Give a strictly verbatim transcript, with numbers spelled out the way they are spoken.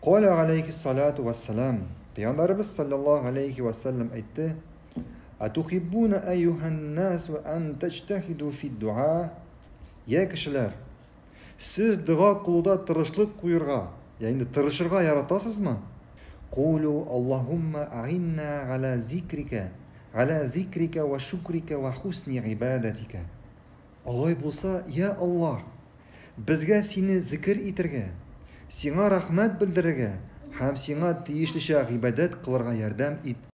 قال عليه الصلاة والسلام Peygamberimiz sallallahu aleyhi ve sellem aytdi: "Atuhibbuna eyyuhan nas an tectahidu fi dua?" Ya kişiler, siz dua kılıda tırışlık kuyurga, yani tırışırga yaratasız mı? Qulu Allahumma a'inna ala zikrika, ala zikrika ve şükrika ve husni ibadetika. Allah bulsa, ya Allah, bizga seni zikr etirga, sina rahmat bildirga, ham sina tiyishlishga ibodat qilirga yordam et.